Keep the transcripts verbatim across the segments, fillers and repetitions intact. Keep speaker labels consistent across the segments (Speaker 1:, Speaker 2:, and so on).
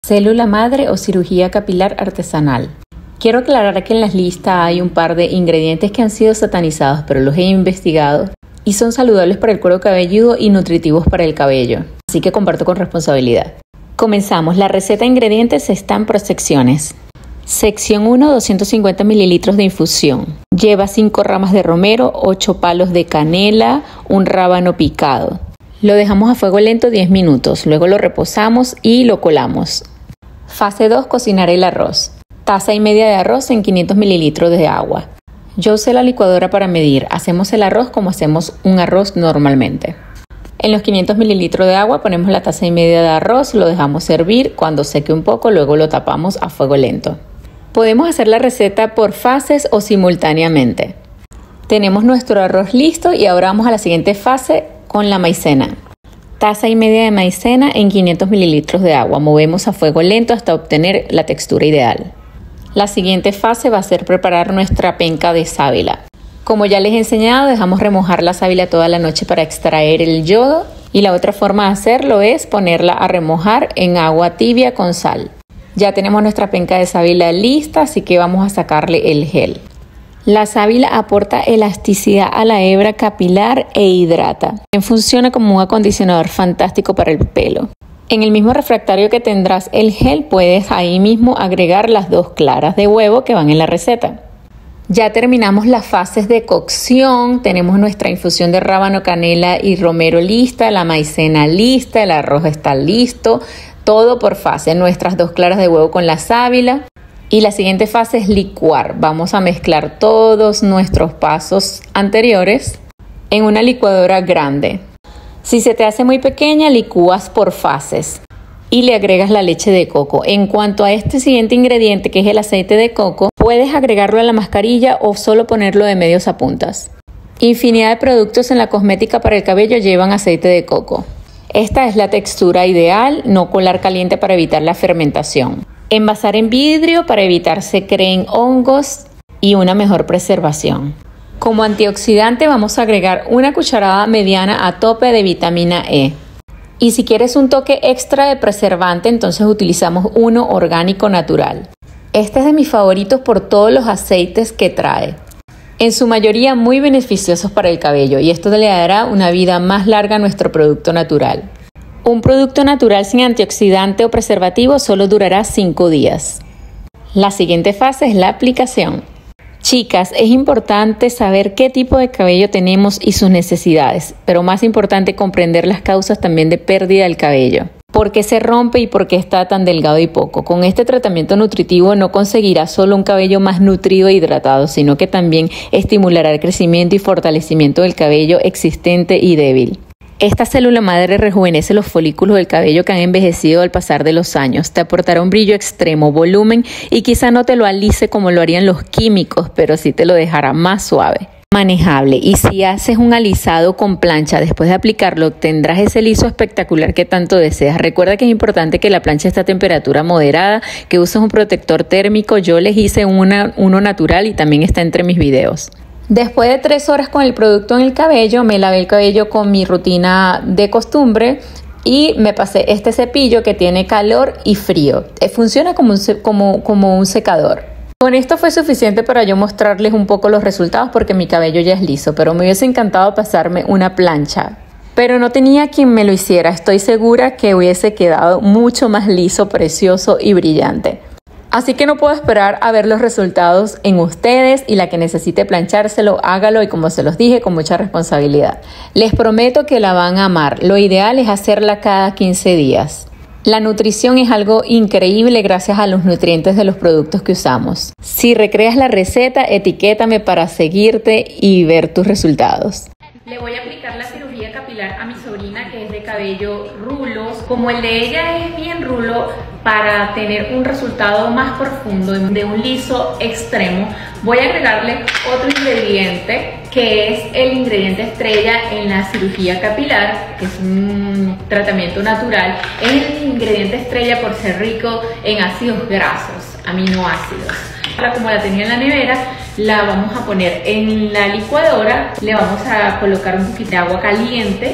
Speaker 1: Célula madre o cirugía capilar artesanal. Quiero aclarar que en la lista hay un par de ingredientes que han sido satanizados, pero los he investigado y son saludables para el cuero cabelludo y nutritivos para el cabello, así que comparto con responsabilidad. Comenzamos. La receta de ingredientes está en por secciones. Sección uno, doscientos cincuenta mililitros de infusión. Lleva cinco ramas de romero, ocho palos de canela, un rábano picado. Lo dejamos a fuego lento diez minutos, luego lo reposamos y lo colamos. Fase dos, cocinar el arroz. Taza y media de arroz en quinientos mililitros de agua. Yo usé la licuadora para medir. Hacemos el arroz como hacemos un arroz normalmente. En los quinientos mililitros de agua ponemos la taza y media de arroz, lo dejamos hervir. Cuando seque un poco, luego lo tapamos a fuego lento. Podemos hacer la receta por fases o simultáneamente. Tenemos nuestro arroz listo y ahora vamos a la siguiente fase con la maicena. Taza y media de maicena en quinientos mililitros de agua. Movemos a fuego lento hasta obtener la textura ideal. La siguiente fase va a ser preparar nuestra penca de sábila. Como ya les he enseñado, dejamos remojar la sábila toda la noche para extraer el yodo. Y la otra forma de hacerlo es ponerla a remojar en agua tibia con sal. Ya tenemos nuestra penca de sábila lista, así que vamos a sacarle el gel. La sábila aporta elasticidad a la hebra capilar e hidrata. Funciona como un acondicionador fantástico para el pelo. En el mismo refractario que tendrás el gel, puedes ahí mismo agregar las dos claras de huevo que van en la receta. Ya terminamos las fases de cocción. Tenemos nuestra infusión de rábano, canela y romero lista, la maicena lista, el arroz está listo. Todo por fase. Nuestras dos claras de huevo con la sábila. Y la siguiente fase es licuar. Vamos a mezclar todos nuestros pasos anteriores en una licuadora grande. Si se te hace muy pequeña, licúas por fases y le agregas la leche de coco. En cuanto a este siguiente ingrediente, que es el aceite de coco, puedes agregarlo a la mascarilla o solo ponerlo de medios a puntas. Infinidad de productos en la cosmética para el cabello llevan aceite de coco. Esta es la textura ideal, no colar caliente para evitar la fermentación. Envasar en vidrio para evitar se creen hongos y una mejor preservación. Como antioxidante vamos a agregar una cucharada mediana a tope de vitamina E. Y si quieres un toque extra de preservante, entonces utilizamos uno orgánico natural. Este es de mis favoritos por todos los aceites que trae. En su mayoría muy beneficiosos para el cabello, y esto le dará una vida más larga a nuestro producto natural. Un producto natural sin antioxidante o preservativo solo durará cinco días. La siguiente fase es la aplicación. Chicas, es importante saber qué tipo de cabello tenemos y sus necesidades, pero más importante comprender las causas también de pérdida del cabello. ¿Por qué se rompe y por qué está tan delgado y poco? Con este tratamiento nutritivo no conseguirás solo un cabello más nutrido e hidratado, sino que también estimulará el crecimiento y fortalecimiento del cabello existente y débil. Esta célula madre rejuvenece los folículos del cabello que han envejecido al pasar de los años. Te aportará un brillo extremo, volumen y quizá no te lo alise como lo harían los químicos, pero sí te lo dejará más suave. Manejable, y si haces un alisado con plancha después de aplicarlo, obtendrás ese liso espectacular que tanto deseas. Recuerda que es importante que la plancha esté a temperatura moderada, que uses un protector térmico. Yo les hice una, uno natural y también está entre mis videos. Después de tres horas con el producto en el cabello, me lavé el cabello con mi rutina de costumbre y me pasé este cepillo que tiene calor y frío. Funciona como un, como, como un secador. Con esto fue suficiente para yo mostrarles un poco los resultados porque mi cabello ya es liso, pero me hubiese encantado pasarme una plancha. Pero no tenía quien me lo hiciera. Estoy segura que hubiese quedado mucho más liso, precioso y brillante. Así que no puedo esperar a ver los resultados en ustedes, y la que necesite planchárselo, hágalo, y como se los dije, con mucha responsabilidad. Les prometo que la van a amar. Lo ideal es hacerla cada quince días. La nutrición es algo increíble gracias a los nutrientes de los productos que usamos. Si recreas la receta, etiquétame para seguirte y ver tus resultados. Le voy a aplicar la cirugía capilar a mi sobrina, que es de cabello rulos. Como el de ella es bien rulo, para tener un resultado más profundo de un liso extremo, voy a agregarle otro ingrediente que es el ingrediente estrella en la cirugía capilar, que es un tratamiento natural. Es el ingrediente estrella por ser rico en ácidos grasos, aminoácidos. Ahora, como la tenía en la nevera, la vamos a poner en la licuadora, le vamos a colocar un poquito de agua caliente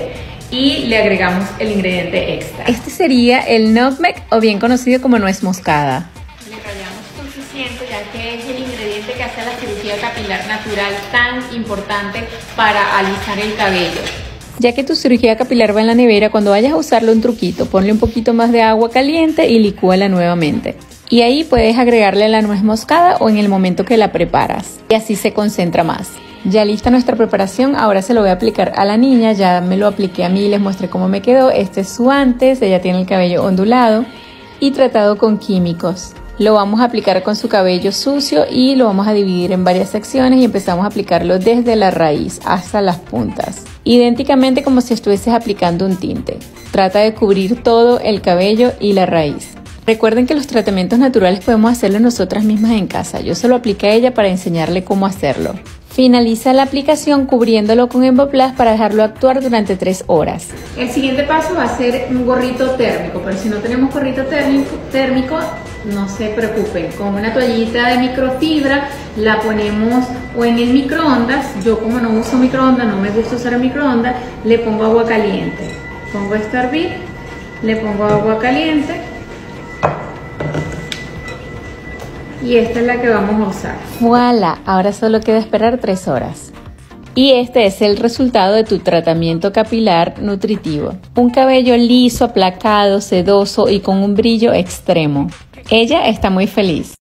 Speaker 1: y le agregamos el ingrediente extra. Este sería el nutmeg, o bien conocido como nuez moscada. Le rallamos suficiente, ya que es el ingrediente que hace la cirugía capilar natural tan importante para alisar el cabello. Ya que tu cirugía capilar va en la nevera, cuando vayas a usarlo, un truquito: ponle un poquito más de agua caliente y licúala nuevamente. Y ahí puedes agregarle la nuez moscada o en el momento que la preparas, y así se concentra más. Ya lista nuestra preparación, ahora se lo voy a aplicar a la niña. Ya me lo apliqué a mí y les mostré cómo me quedó. Este es su antes, ella tiene el cabello ondulado y tratado con químicos. Lo vamos a aplicar con su cabello sucio y lo vamos a dividir en varias secciones y empezamos a aplicarlo desde la raíz hasta las puntas, idénticamente como si estuvieses aplicando un tinte. Trata de cubrir todo el cabello y la raíz. Recuerden que los tratamientos naturales podemos hacerlo nosotras mismas en casa. Yo se lo apliqué a ella para enseñarle cómo hacerlo. Finaliza la aplicación cubriéndolo con Emboplast para dejarlo actuar durante tres horas. El siguiente paso va a ser un gorrito térmico, pero si no tenemos gorrito térmico, térmico no se preocupen. Con una toallita de microfibra la ponemos o en el microondas. Yo, como no uso microondas, no me gusta usar el microondas, le pongo agua caliente. Pongo esto a hervir, le pongo agua caliente y esta es la que vamos a usar. ¡Voilà! Ahora solo queda esperar tres horas. Y este es el resultado de tu tratamiento capilar nutritivo. Un cabello liso, aplacado, sedoso y con un brillo extremo. Ella está muy feliz.